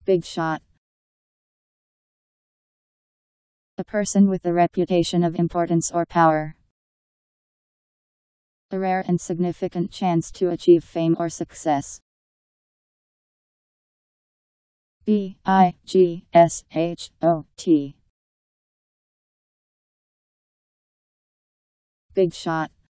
Big shot. A person with a reputation of importance or power. A rare and significant chance to achieve fame or success. B-I-G-S-H-O-T. Big shot.